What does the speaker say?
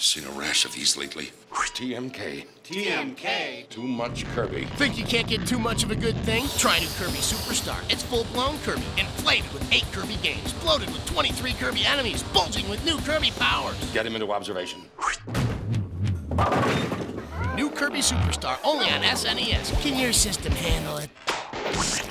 Seen a rash of these lately. TMK. TMK. Too much Kirby. Think you can't get too much of a good thing? Try new Kirby Superstar. It's full-blown Kirby, inflated with 8 Kirby games, bloated with 23 Kirby enemies, bulging with new Kirby powers. Get him into observation. New Kirby Superstar, only on SNES. Can your system handle it?